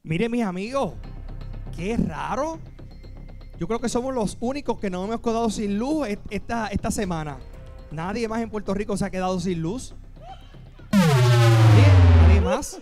Miren, mis amigos, qué raro. Yo creo que somos los únicos que nos hemos quedado sin luz esta semana. Nadie más en Puerto Rico se ha quedado sin luz. Nadie más.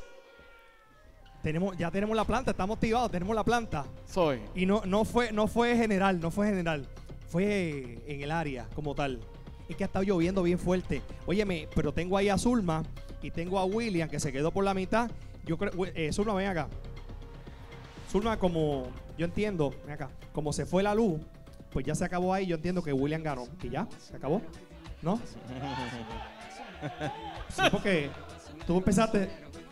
Ya tenemos la planta, estamos activados, tenemos la planta. Y no fue general, fue en el área como tal. Es que ha estado lloviendo bien fuerte. Óyeme, pero tengo ahí a Zulma y tengo a William que se quedó por la mitad. Yo creo, Zulma, ven acá. Zulma, como yo entiendo, ven acá, como se fue la luz, pues ya se acabó ahí. Yo entiendo que William ganó. ¿Y ya? ¿Se acabó? ¿No? Sí, porque tú empezaste.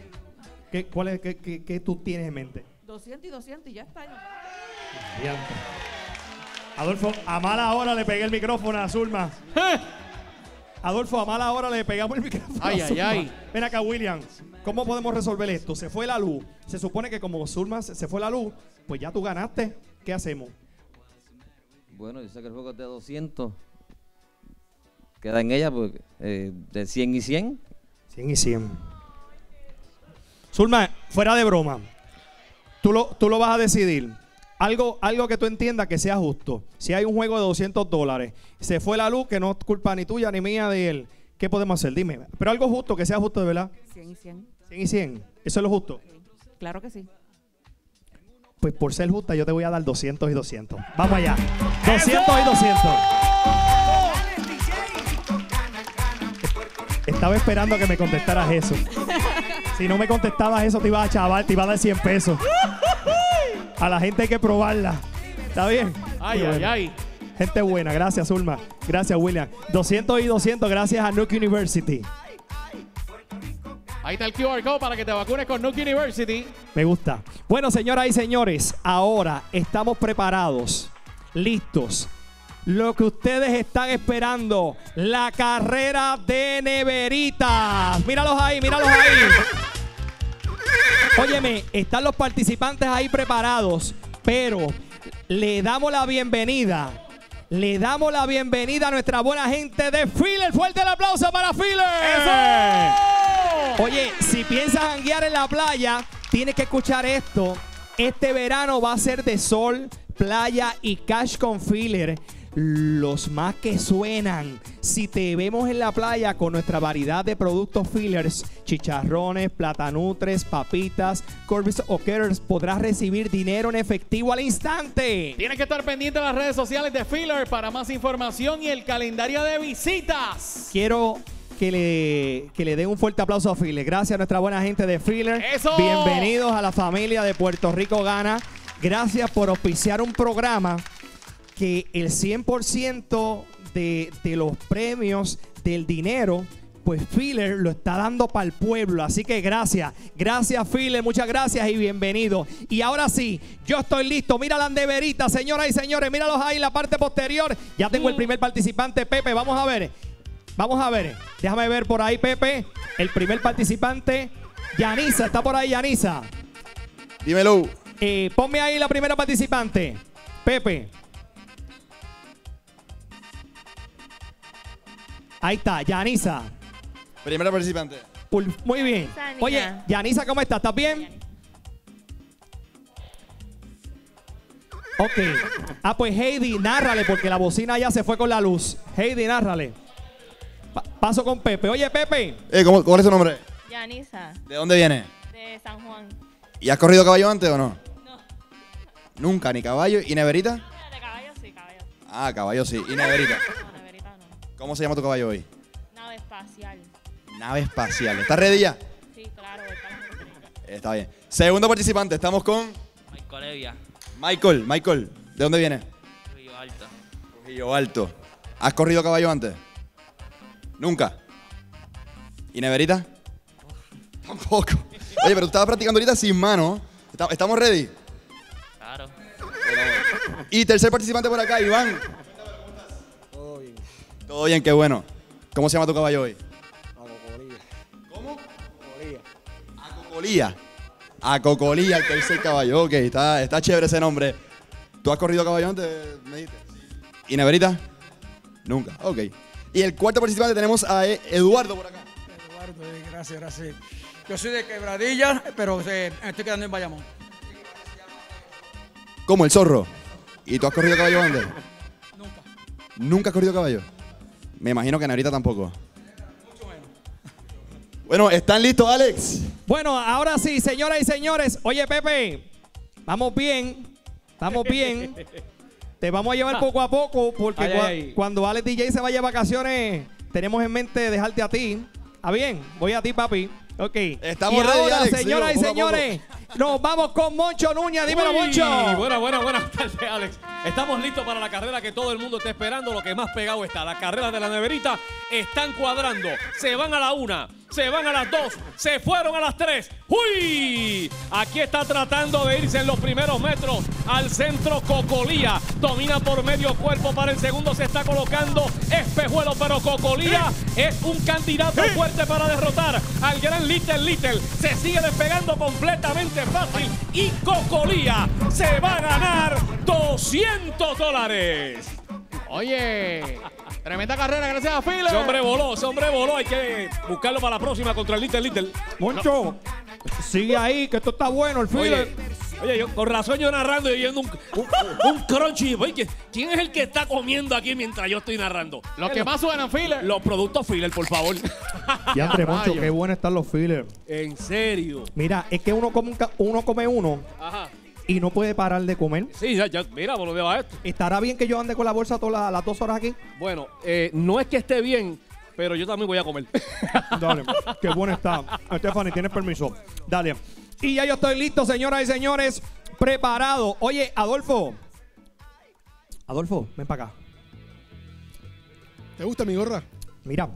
¿Qué tú tienes en mente? 200 y 200 y ya está. Bien. Adolfo, a mala hora le pegué el micrófono a Zulma. Adolfo, a mala hora le pegamos el micrófono a Zulma. Ven acá, William. ¿Cómo podemos resolver esto? Se fue la luz. Se supone que como Zulma se fue la luz, pues ya tú ganaste. ¿Qué hacemos? Bueno, yo sé que el juego es de 200. Queda en ella pues, de 100 y 100. 100 y 100. Zulma, fuera de broma, tú lo vas a decidir. Algo que tú entiendas que sea justo. Si hay un juego de $200, se fue la luz, que no es culpa ni tuya ni mía de él, ¿qué podemos hacer? Dime. Pero algo justo, que sea justo de verdad. 100 y 100. 100 y 100. ¿Eso es lo justo? Sí. Claro que sí. Pues por ser justa yo te voy a dar 200 y 200. Vamos allá. 200 y 200. Estaba esperando que me contestaras eso. Si no me contestabas eso, te iba a chaval, te iba a dar 100 pesos. A la gente hay que probarla. ¿Está bien? Ay. Gente buena. Gracias, Zulma. Gracias, William. 200 y 200 gracias a Nuke University. Ahí está el QR code para que te vacunes con Nuke University. Me gusta. Bueno, señoras y señores, ahora estamos preparados, listos. Lo que ustedes están esperando, la carrera de neveritas. Míralos ahí, míralos ahí. Óyeme, están los participantes ahí preparados, pero le damos la bienvenida. Le damos la bienvenida a nuestra buena gente de Filler. Fuerte el aplauso para Filler. ¡Eso! Oye, si piensas janguear en la playa, tienes que escuchar esto. Este verano va a ser de sol, playa y cash con Filler. Los más que suenan. Si te vemos en la playa con nuestra variedad de productos fillers, chicharrones, platanutres, papitas, Corbis o Ketters, podrás recibir dinero en efectivo al instante. Tienes que estar pendiente de las redes sociales de Filler para más información y el calendario de visitas. Quiero que le den un fuerte aplauso a Filler. Gracias a nuestra buena gente de Filler. ¡Eso! Bienvenidos a la familia de Puerto Rico Gana. Gracias por auspiciar un programa que el 100% de los premios del dinero, pues Filler lo está dando para el pueblo. Así que gracias Filler, muchas gracias y bienvenido. Y ahora sí, yo estoy listo. Mira la neverita, señoras y señores, míralos ahí en la parte posterior. Ya tengo el primer participante, Pepe. Vamos a ver. Déjame ver por ahí, Pepe. El primer participante, Yanisa, está por ahí, Yanisa. Dímelo. Ponme ahí la primera participante, Pepe. Ahí está, Yanisa. Primera participante. Muy bien. Oye, Yanisa, ¿cómo estás? ¿Estás bien? Ok. Pues Heidi, nárrale, porque la bocina ya se fue con la luz. Heidi, nárrale. Paso con Pepe. Oye, Pepe. ¿Cuál es tu nombre? Yanisa, ¿De dónde viene? de San Juan. ¿Y has corrido caballo antes o no? No. Nunca, ni caballo. ¿Y neverita? De caballo sí, caballo. Ah, caballo sí. ¿Y neverita? No, neverita no. ¿Cómo se llama tu caballo hoy? Nave espacial. Nave espacial. ¿Estás ready ya? Sí, claro, voy para la carretera. Está bien. Segundo participante, estamos con Michael Evia, Michael. ¿De dónde viene? Río Alto. Trujillo Alto. ¿Has corrido caballo antes? Nunca. ¿Y neverita? Tampoco. Oye, pero tú estabas practicando ahorita sin mano. ¿Estamos ready? Claro. Y tercer participante por acá, Iván. Todo bien. Todo bien, qué bueno. ¿Cómo se llama tu caballo hoy? Acocolía. ¿Cómo? Acocolía. Acocolía. Acocolía, el tercer caballo. Ok, está chévere ese nombre. ¿Tú has corrido caballo antes? Me dijiste. ¿Y neverita? Nunca. Ok. Y el cuarto participante tenemos a Eduardo por acá. Eduardo, gracias. Yo soy de Quebradilla, pero estoy quedando en Bayamón. ¿Cómo? ¿El zorro? ¿Y tú has corrido caballo antes? Nunca. ¿Nunca has corrido caballo? Me imagino que Neverita tampoco. Bueno, ¿están listos, Alex? Bueno, ahora sí, señoras y señores. Oye, Pepe, vamos bien. Estamos bien. Te vamos a llevar poco a poco porque cuando Alex DJ se vaya de vacaciones, tenemos en mente dejarte a ti. ¿Está bien? Voy a ti, papi. Ok. Estamos y ready, ahora, Alex, señoras y poco a señores, nos vamos con Moncho Núñez. Dímelo, Uy, Moncho. Buenas tardes, Alex. Estamos listos para la carrera que todo el mundo está esperando. Lo que más pegado está. Las carreras de la Neverita están cuadrando. Se van a la 1, se van a las 2, se fueron a las 3. ¡Uy! Aquí está tratando de irse en los primeros metros al centro Cocolía. Domina por medio cuerpo para el segundo. Se está colocando Espejuelo, pero Cocolía es un candidato fuerte para derrotar al gran Little. Se sigue despegando completamente fácil y Cocolía se va a ganar $200. Oye, tremenda carrera, gracias a Filler. Ese hombre voló. Hay que buscarlo para la próxima contra el Little. Moncho, sigue ahí, que esto está bueno, el filler. Oye, yo con razón yo narrando y oyendo un crunchy. Oye, ¿quién es el que está comiendo aquí mientras yo estoy narrando? Los que más suenan, Filler. Los productos Filler, por favor. Y André, Moncho, qué bueno están los fillers. En serio. Mira, es que uno come uno Ajá. y no puede parar de comer. Sí, ya mira, por lo veo a esto. ¿Estará bien que yo ande con la bolsa todas las 2 horas aquí? Bueno, no es que esté bien, pero yo también voy a comer. Dale, qué bueno está. Stephanie, tienes permiso. Dale. Y ya yo estoy listo, señoras y señores. Preparado. Oye, Adolfo, ven para acá. ¿Te gusta mi gorra? Mira,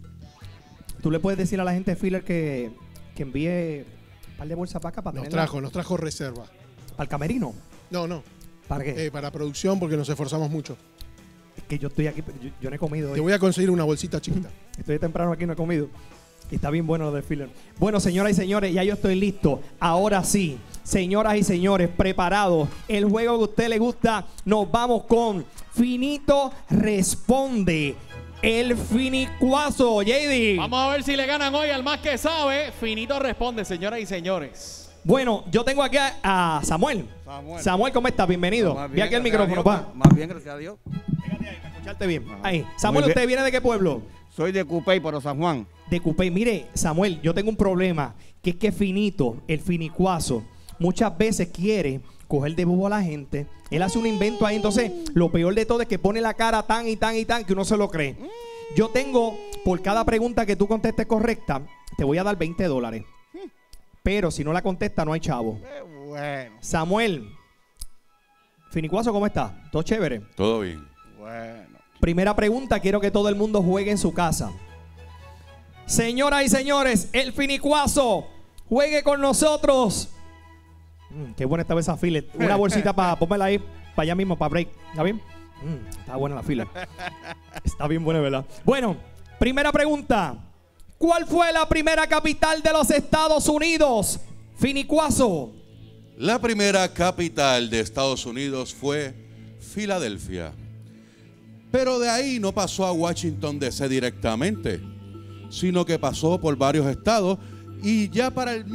tú le puedes decir a la gente de Filler que envíe un par de bolsas para acá para Nos trajo reserva. ¿Para el camerino? No. ¿Para qué? Para producción porque nos esforzamos mucho. Es que yo estoy aquí, yo no he comido hoy. Te voy a conseguir una bolsita chiquita. Estoy temprano aquí, no he comido. Y está bien bueno lo de Filler. Bueno, señoras y señores, ya yo estoy listo. Ahora sí, señoras y señores, preparados. El juego que a usted le gusta, nos vamos con Finito Responde. El finicuazo, JD. Vamos a ver si le ganan hoy al más que sabe. Finito responde, señoras y señores. Bueno, yo tengo aquí a Samuel. Samuel, ¿cómo estás? Bienvenido. Más Ve bien, aquí el gracias a micrófono, Dios, pa. Más bien, gracias a Dios. Pégate ahí, para escucharte bien. Ajá. Ahí. Samuel, Muy bien. ¿usted viene de qué pueblo? Soy de Cupey, pero San Juan. De Cupey. Mire, Samuel, yo tengo un problema, que es que Finito, el finicuazo, muchas veces quiere coger de bobo a la gente. Él hace un invento ahí, entonces lo peor de todo es que pone la cara tan y tan y tan que uno se lo cree. Yo tengo, por cada pregunta que tú contestes correcta, te voy a dar $20. Pero si no la contesta, no hay chavo. Bueno, Samuel, finicuazo, ¿cómo estás? ¿Todo chévere? Todo bien. bueno. Primera pregunta, quiero que todo el mundo juegue en su casa. Señoras y señores, el finicuazo, juegue con nosotros. Qué buena estaba esa fila. Una bolsita para pónmela ahí, para allá mismo, para break. ¿Está bien? Está buena la fila. Está bien buena, ¿verdad? Bueno, primera pregunta. ¿Cuál fue la primera capital de los Estados Unidos? Finicuazo. La primera capital de Estados Unidos fue Filadelfia. Pero de ahí no pasó a Washington DC directamente, sino que pasó por varios estados y ya para el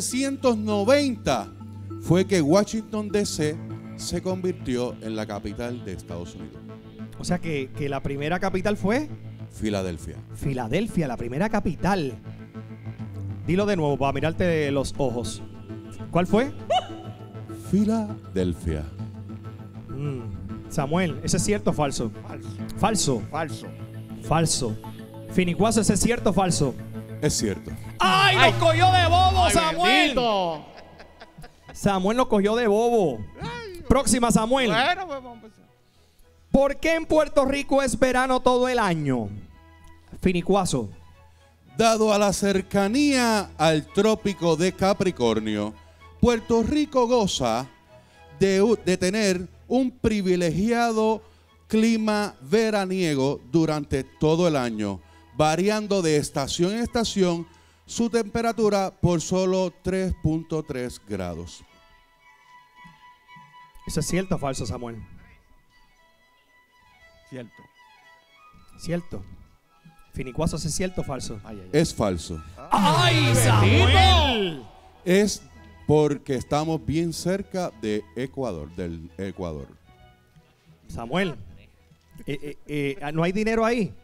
1790 fue que Washington DC se convirtió en la capital de Estados Unidos. O sea que la primera capital fue Filadelfia. Filadelfia, la primera capital. Dilo de nuevo para mirarte los ojos. ¿Cuál fue? Filadelfia. Samuel, ¿ese es cierto o falso? Falso. Falso. Finicuazo, ¿ese es cierto o falso? Es cierto. ¡Ay, nos cogió de bobo, Ay, Samuel! bendito. Samuel nos cogió de bobo. Próxima, Samuel. Bueno, pues vamos a empezar. ¿Por qué en Puerto Rico es verano todo el año? Finicuazo. Dado a la cercanía al trópico de Capricornio, Puerto Rico goza de tener un privilegiado clima veraniego durante todo el año, variando de estación en estación su temperatura por solo 3.3 grados. ¿Eso es cierto o falso, Samuel? Cierto. Cierto. Finicuazo, ¿eso es cierto o falso? Es falso. ¡Ay, Samuel! Es porque estamos bien cerca de Ecuador, del Ecuador. Samuel, ¿no hay dinero ahí?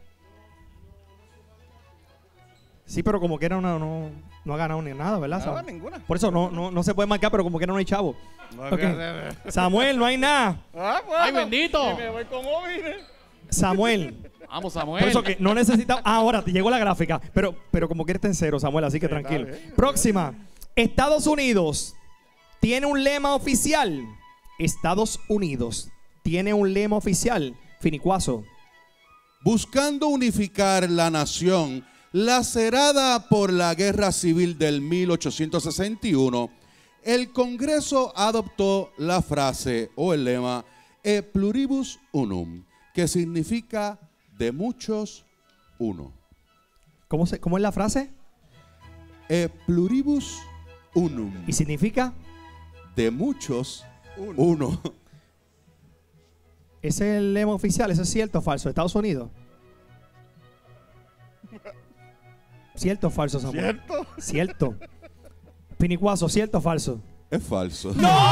Sí, pero como que era no ha ganado ni nada, ¿verdad? Nada, Samuel? ninguna. Por eso no se puede marcar, pero como que no hay chavo. Ok. Samuel, no hay nada. Ah, bueno. ¡Ay, bendito! Y me voy con móvil. Vamos, Samuel. Por Samuel. eso que no necesitamos. Ahora te llegó la gráfica. Pero como que eres en cero, Samuel, así que tranquilo. Próxima. Estados Unidos tiene un lema oficial. Estados Unidos tiene un lema oficial. Finicuazo. Buscando unificar la nación lacerada por la Guerra Civil del 1861, el Congreso adoptó la frase o el lema E pluribus unum, que significa de muchos uno. ¿Cómo es la frase? E pluribus unum, ¿Y significa? de muchos uno. ¿Ese es el lema oficial? ¿Eso es cierto o falso? ¿Estados Unidos? ¿Cierto o falso, Samuel? ¿Cierto? Cierto. Pinicuazo, ¿cierto o falso? Es falso.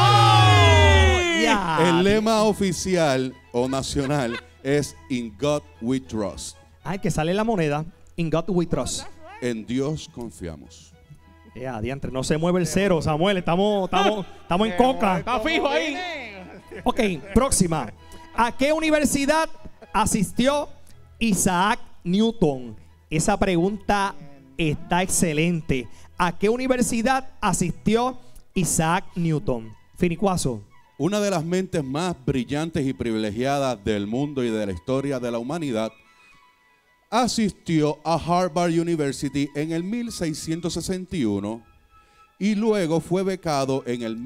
Ya. El lema oficial o nacional es In God We Trust. Ay, que sale la moneda. In God we trust. En Dios confiamos. Ya, diantre, no se mueve el cero, Samuel. Estamos en coca. Está fijo ahí. Ok, próxima. ¿A qué universidad asistió Isaac Newton? Esa pregunta está excelente. ¿A qué universidad asistió Isaac Newton? Finicuazo. Una de las mentes más brillantes y privilegiadas del mundo y de la historia de la humanidad asistió a Harvard University en el 1661 y luego fue becado en el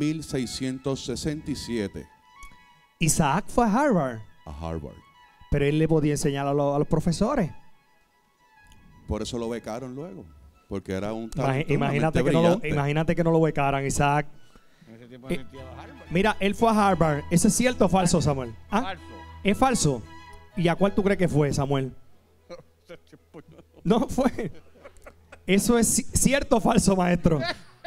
1667 Isaac fue a Harvard, a Harvard. pero él le podía enseñar a los profesores. Por eso lo becaron luego, porque era un talento, Imagínate, una mente que brillante. imagínate que no lo becaran, Isaac. En ese tiempo Eh, asistía a Harvard. Mira, él fue a Harvard. ¿Eso es cierto o falso, Samuel? ¿Ah? Falso. ¿Es falso? ¿Y a cuál tú crees que fue, Samuel? No fue. ¿Eso es cierto o falso, maestro?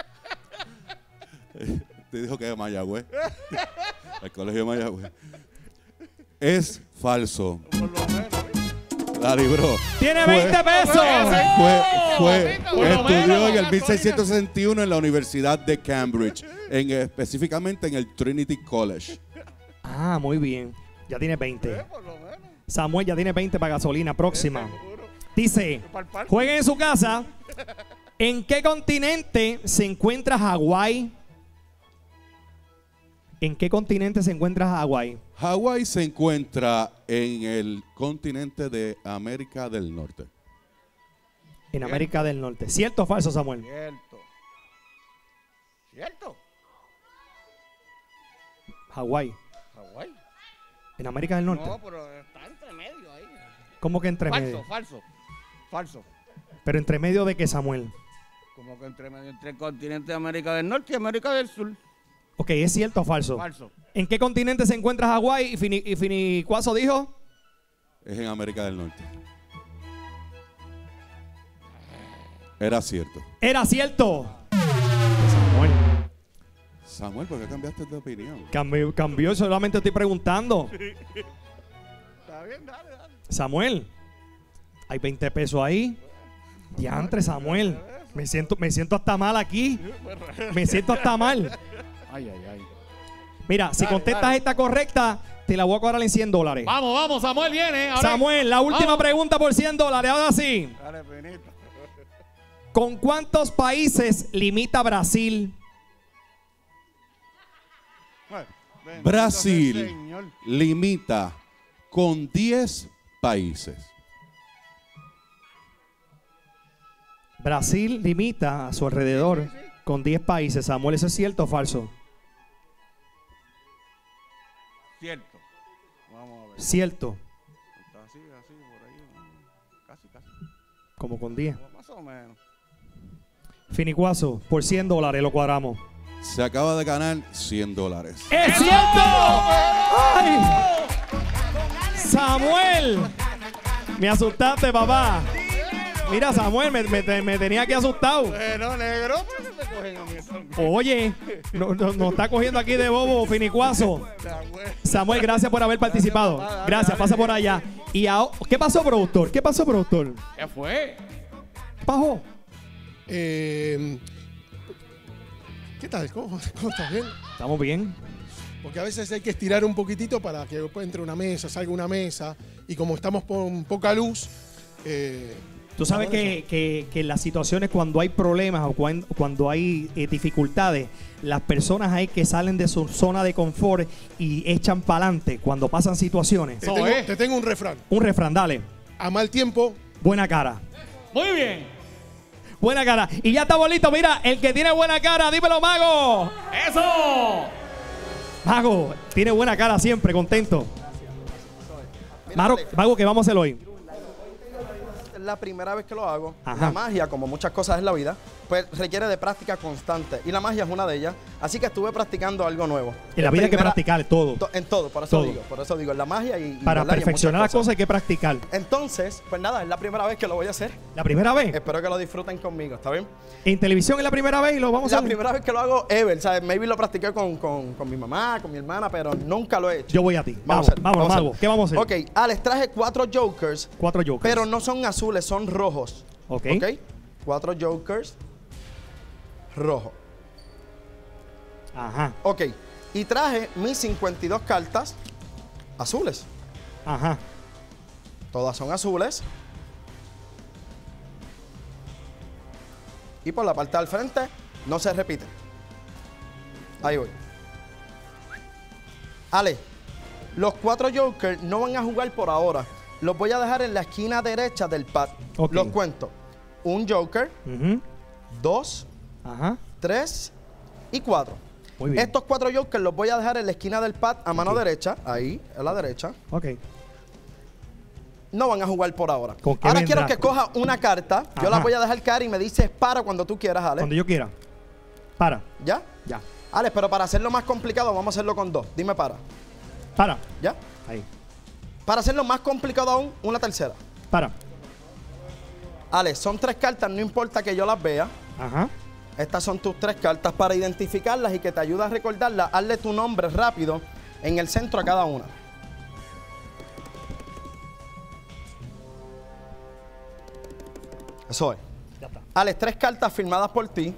Te dijo que de Mayagüez. El colegio de Mayagüez. Es falso. Por lo menos. La libró. ¡Tiene 20 pesos! Por lo Estudió menos. en el 1661 en la Universidad de Cambridge, específicamente en el Trinity College. Ah, muy bien. Ya tiene 20. Por lo menos. Samuel ya tiene 20 para gasolina. Próxima. Seguro. Dice, Pa'l parque. jueguen en su casa. ¿En qué continente se encuentra Hawái? ¿En qué continente se encuentra Hawái? Hawái se encuentra en el continente de América del Norte. En América del Norte. ¿Cierto o falso, Samuel? Cierto. ¿Cierto? Hawái. Hawái. En América del Norte. No, pero está entre medio ahí. ¿Cómo que entre Falso, medio? falso. Falso. ¿Pero entre medio de qué, Samuel? Como que entre medio entre el continente de América del Norte y América del Sur. Ok, ¿es cierto o falso? Falso. ¿En qué continente se encuentra Hawái? Y Finicuazo dijo. Es en América del Norte. Era cierto. Era cierto. Samuel. Samuel, ¿por qué cambiaste de opinión? Cambió, solamente estoy preguntando. Está bien, dale, dale. Samuel, hay 20 pesos ahí. Diantre, Samuel. Me siento hasta mal aquí. Me siento hasta mal. Ay, ay, ay. Mira, si contestas esta correcta, te la voy a cobrar en $100. Vamos, Samuel viene. Ahora- Samuel, la última Vamos. pregunta por $100. Ahora sí. Dale, Benito. ¿Con cuántos países limita Brasil? Ay, bendito Brasil sea el Señor. limita con 10 países. Brasil limita a su alrededor con 10 países. Samuel, ¿eso es cierto o falso? Cierto. Vamos a ver. Cierto. Está así, por ahí. Casi, casi. Como con 10. Más o menos. Finicuazo, por $100 lo cuadramos. Se acaba de ganar $100. ¡Es cierto! ¡Ay! Samuel, me asustaste, papá. Mira, Samuel, me tenía que asustado. Bueno, negro, pues, te cogen a mí? Oye, nos está cogiendo aquí de bobo finicuazo. Samuel, gracias por haber participado. Gracias, pasa por allá. Y ¿qué pasó, productor? ¿Qué pasó, productor? ¿Qué fue? ¿Pasó? ¿Qué tal? ¿Cómo estás? ¿Bien? ¿Estamos bien? Porque a veces hay que estirar un poquitito para que entre una mesa, salga una mesa. Y como estamos con poca luz... Tú sabes que en las situaciones cuando hay problemas o cuando hay dificultades, las personas hay que salen de su zona de confort y echan para adelante cuando pasan situaciones. Te tengo un refrán. Un refrán, dale. A mal tiempo... Buena cara. Muy bien. Buena cara. Y ya estamos listos. Mira, el que tiene buena cara, dímelo, Mago. ¡Eso! Mago, tiene buena cara siempre, contento. Mago, ¿qué vamos a hacer hoy? Es la primera vez que lo hago. Ajá. La magia, como muchas cosas en la vida, pues requiere de práctica constante. Y la magia es una de ellas. Así que estuve practicando algo nuevo. En la vida hay que practicar todo. En todo, por eso digo, en la magia y para ¿verdad? perfeccionar las cosas hay que practicar. Entonces, pues nada, es la primera vez que lo voy a hacer. ¿La primera vez? Espero que lo disfruten conmigo, ¿está bien? En televisión es la primera vez y lo vamos a hacer. La primera vez que lo hago ever, ¿sabes? Maybe lo practiqué con mi mamá, con mi hermana, pero nunca lo he hecho. Yo voy a ti. Vamos a hacer, Mago. ¿Qué vamos a hacer? Ok, Alex, traje 4 jokers. 4 jokers. Pero no son azules, son rojos. Ok. 4 jokers rojos. Ajá. Ok. Y traje mis 52 cartas azules. Ajá. Todas son azules. Y por la parte del frente no se repiten. Ahí voy. Ale, los 4 jokers no van a jugar por ahora. Los voy a dejar en la esquina derecha del pad. Ok. Los cuento. Un joker, 2, Ajá. 3 y 4. Muy bien. Estos 4 jokers los voy a dejar en la esquina del pad a mano derecha. Ahí, a la derecha. Ok. No van a jugar por ahora. ¿Con qué Ahora vendrá? quiero que coja una carta. Yo Ajá. la voy a dejar caer y me dices para cuando tú quieras, Ale. Cuando yo quiera. Para. ¿Ya? Ya. Ale, pero para hacerlo más complicado vamos a hacerlo con 2. Dime para. Para. ¿Ya? Ahí. Para hacerlo más complicado aún, una tercera. Para. Ale, son 3 cartas, no importa que yo las vea. Ajá. Estas son tus 3 cartas. Para identificarlas y que te ayude a recordarlas, hazle tu nombre rápido en el centro a cada una. Eso es. Ya está. Ale, 3 cartas firmadas por ti.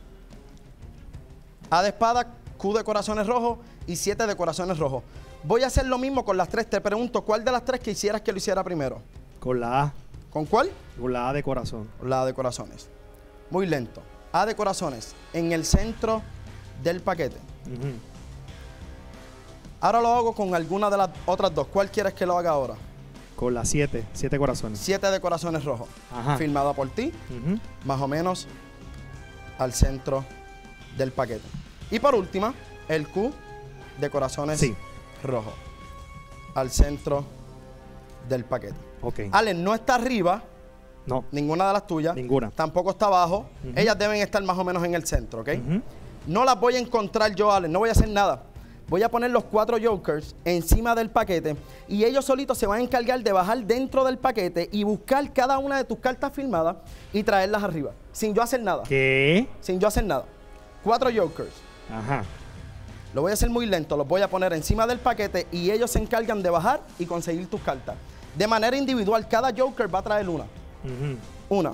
A de espada, Q de corazones rojos y 7 de corazones rojos. Voy a hacer lo mismo con las 3. Te pregunto, ¿cuál de las 3 quisieras que lo hiciera primero? Con la A. ¿Con cuál? Con la A de corazón. La de corazones. Muy lento. A de corazones en el centro del paquete. Ujú. Ahora lo hago con alguna de las otras 2. ¿Cuál quieres que lo haga ahora? Con la 7. 7 corazones. 7 de corazones rojos. Ajá. Firmada por ti, Ujú. más o menos al centro del paquete. Y por última, el Q de corazones rojos. Al centro del paquete. Ok. Ale, no está arriba. No. Ninguna de las tuyas. Ninguna. Tampoco está abajo. Ujú. Ellas deben estar más o menos en el centro, ¿ok? Ujú. No las voy a encontrar yo, Ale. No voy a hacer nada. Voy a poner los 4 jokers encima del paquete y ellos solitos se van a encargar de bajar dentro del paquete y buscar cada una de tus cartas firmadas y traerlas arriba. Sin yo hacer nada. ¿Qué? Sin yo hacer nada. 4 jokers. Ajá. Lo voy a hacer muy lento. Los voy a poner encima del paquete y ellos se encargan de bajar y conseguir tus cartas. De manera individual, cada joker va a traer una. Ujú. 1,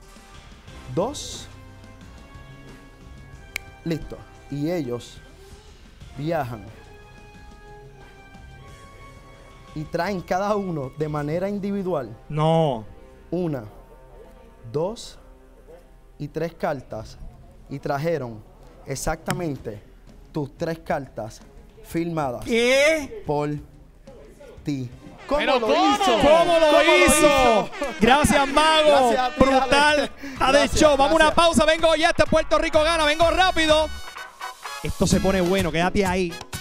2. Listo. Y ellos viajan y traen cada uno de manera individual. No. 1, 2 y 3 cartas. Y trajeron exactamente tus 3 cartas firmadas. ¿Qué? Por ti. ¿Cómo ¿Pero lo cómo? hizo? ¿Cómo lo hizo? Gracias, Mago. Gracias a ti, Brutal. Ale. A de Gracias, show. Vamos a una gracias. pausa. Vengo ya. Puerto Rico gana. Vengo rápido. Esto se pone bueno. Quédate ahí.